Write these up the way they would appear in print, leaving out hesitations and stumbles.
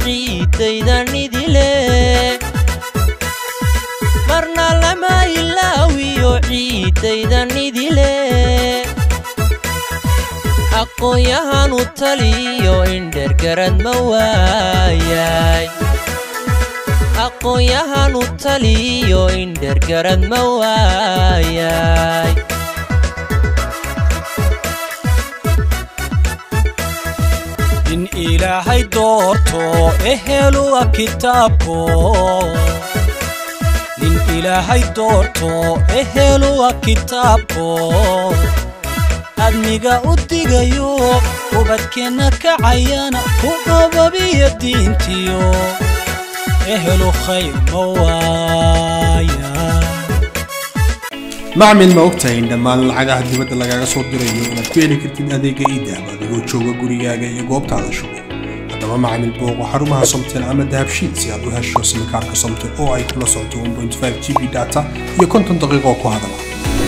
ciidayda nidile marna lama ilaawiyo ciidayda nidile aqoonyahanu taliyo indher garad ma waayay aqoonyahanu taliyo indher garad ma waayay in ilaahay doorto ehelu kitaabko in ilaahay doorto ehelu kitaabko admiga udigayo ubadkeena kacayana ku qababiya diintiyo ehelu khayr mawaaya macmin ma ogtahay in dhammaan lacagaha dibadda lagaga soo dirayo inaad ku heli kartid adeega iidaab adigoo jooga gurigaaga iyo goobtaada shugo haddaba macmin booqo xarumaha Somtel ama dahabshiil si aad u hesho simkaarka Somtel oo ay kula socoto 1.5 GB data iyo 50 daqiiqo ku hadala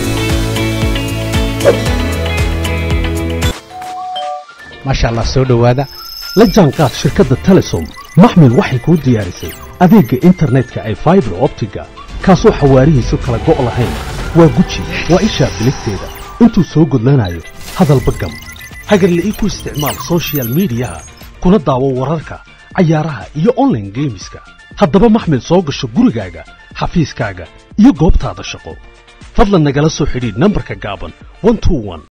ما شاء الله سو دhowaada la jaanqaad shirkadda Telesom maxmil waxay ku diyaarisay adeega internetka ay fiber optiga kaasoo xawaarihiisu kala go' lahayn waa guji waa isha biligteeda intuu soo gudlanayo hadalba gam hagarle ku isticmaal social media kuna daawo wararka ciyaaraha iyo online gameska haddaba maxmil soo gasho gurigaaga xafiiskaaga iyo goobtaada shaqo fadlan nagala soo xidhiidh nambarka gaaban 121